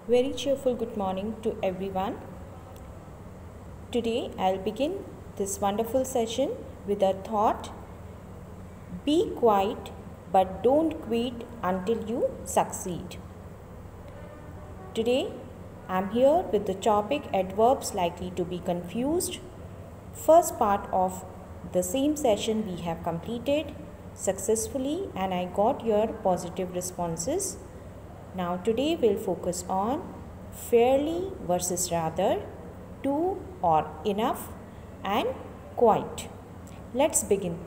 Very cheerful good morning to everyone. Today I'll begin this wonderful session with a thought: be quiet but don't quit until you succeed. Today I'm here with the topic adverbs likely to be confused. First part of the same session we have completed successfully and I got your positive responses. Now today we'll focus on fairly versus rather, to or enough, and quite. Let's begin.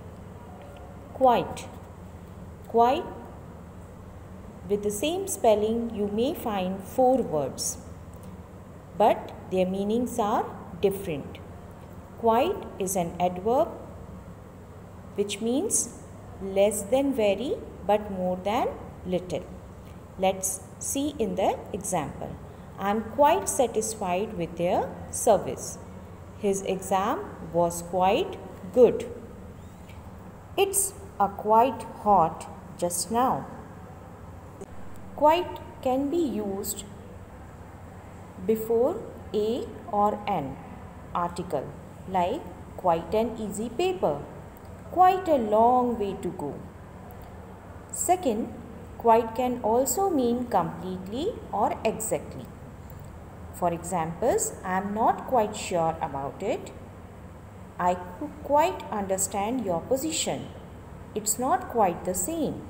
Quite. Quite, with the same spelling you may find 4 words, but their meanings are different. Quite is an adverb which means less than very but more than little. Let's see in the example. I am quite satisfied with their service. His exam was quite good. It's quite hot just now. Quite can be used before a or an article, like quite an easy paper, quite a long way to go. Second, quite can also mean completely or exactly. For examples, I am not quite sure about it. I quite understand your position. It's not quite the same.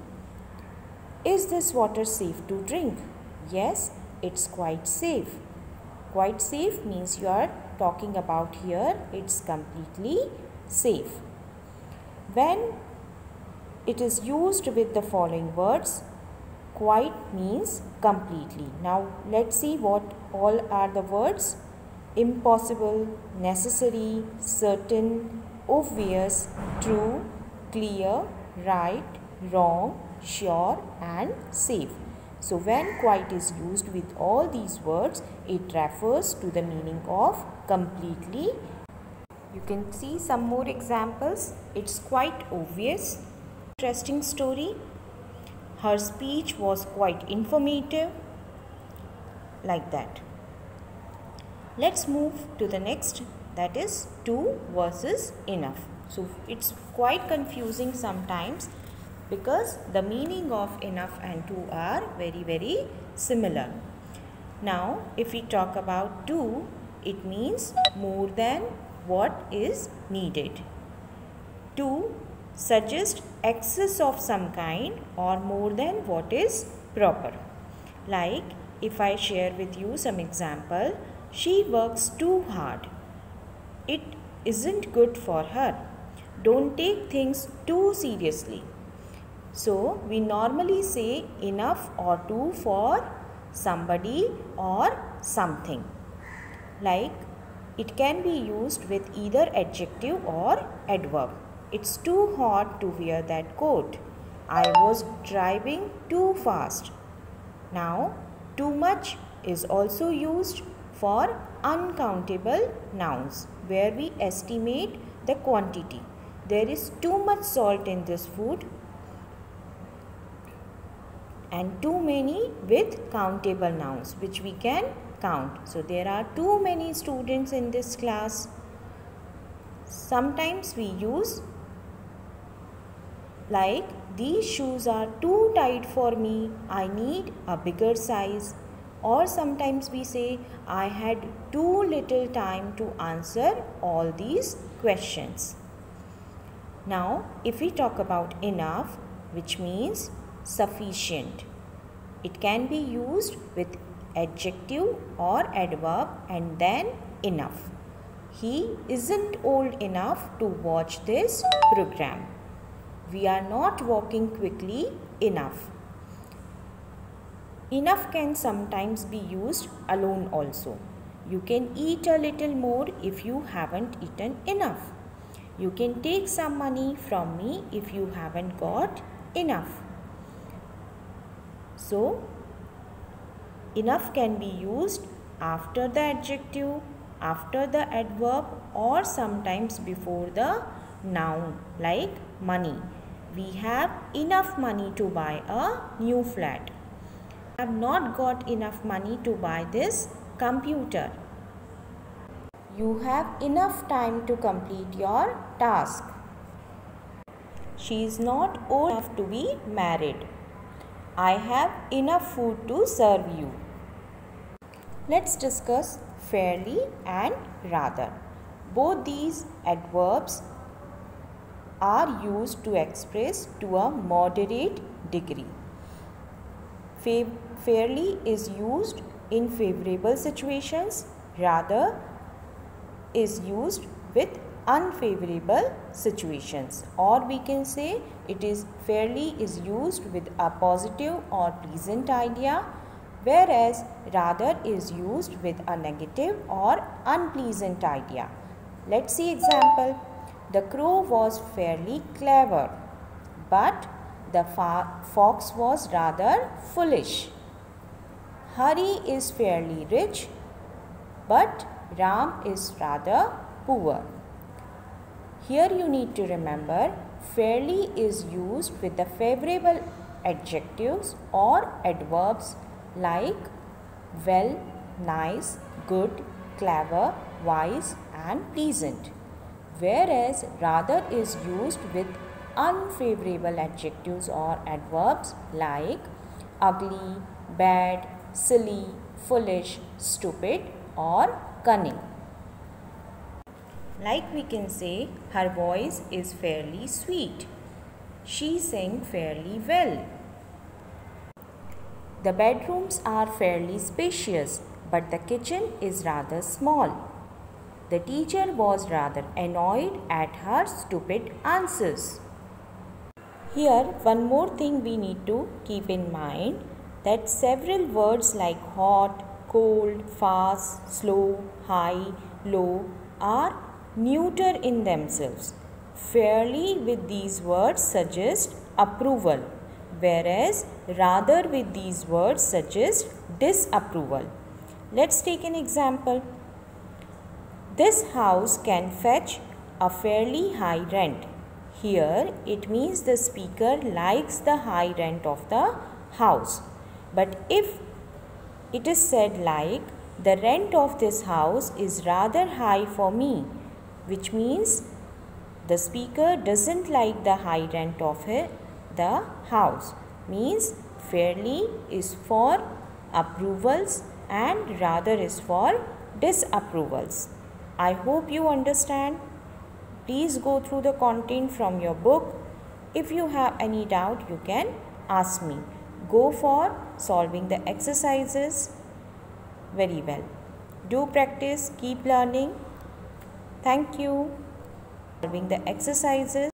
Is this water safe to drink? Yes, it's quite safe. Quite safe means you are talking about here, it's completely safe. When it is used with the following words, quite means completely. Now let's see what all are the words: impossible, necessary, certain, obvious, true, clear, right, wrong, sure, and safe. So when quite is used with all these words, it refers to the meaning of completely. You can see some more examples. It's quite obvious. Interesting story. Her speech was quite informative, like that. Let's move to the next, that is to versus enough. So it's quite confusing sometimes because the meaning of enough and to are very similar. Now if we talk about to, it means more than what is needed. To suggest excess of some kind or more than what is proper. Like if I share with you some example, she works too hard. It isn't good for her. Don't take things too seriously. So we normally say enough or to for somebody or something. Like it can be used with either adjective or adverb. It's too hot to wear that coat. I was driving too fast. Now, too much is also used for uncountable nouns where we estimate the quantity. There is too much salt in this food and too many with countable nouns which we can count. So, there are too many students in this class. Sometimes we use like these shoes are too tight for me, I need a bigger size. Or sometimes we say I had too little time to answer all these questions. Now if we talk about enough, which means sufficient, it can be used with adjective or adverb and then enough. He isn't old enough to watch this program. We are not walking quickly enough. Enough can sometimes be used alone also. You can eat a little more if you haven't eaten enough. You can take some money from me if you haven't got enough. So, enough can be used after the adjective, after the adverb, or sometimes before the noun, like money. We have enough money to buy a new flat. have not got enough money to buy this computer. You have enough time to complete your task. She is not old enough to be married. I have enough food to serve you. Let's discuss fairly and rather. Both these adverbs are used to express to a moderate degree. Fairly is used in favorable situations, rather is used with unfavorable situations, or we can say it is fairly is used with a positive or pleasant idea, whereas rather is used with a negative or unpleasant idea. Let's see example. The crow was fairly clever, but the fox was rather foolish. Hari is fairly rich, but Ram is rather poor. Here you need to remember, fairly is used with the favorable adjectives or adverbs like well, nice, good, clever, wise and pleasant, whereas rather is used with unfavorable adjectives or adverbs like ugly, bad, silly, foolish, stupid or cunning. Like we can say, her voice is fairly sweet. She sang fairly well. The bedrooms are fairly spacious, but the kitchen is rather small. The teacher was rather annoyed at her stupid answers. Here, one more thing we need to keep in mind, that several words like hot, cold, fast, slow, high, low are neuter in themselves. Fairly with these words suggest approval, whereas rather with these words suggest disapproval. Let's take an example. This house can fetch a fairly high rent. Here it means the speaker likes the high rent of the house. But if it is said like, the rent of this house is rather high for me, which means the speaker doesn't like the high rent of the house. Means fairly is for approvals and rather is for disapprovals. I hope you understand. Please go through the content from your book. If you have any doubt, you can ask me. Go for solving the exercises very well. Do practice, keep learning. Thank you. Solving the exercises.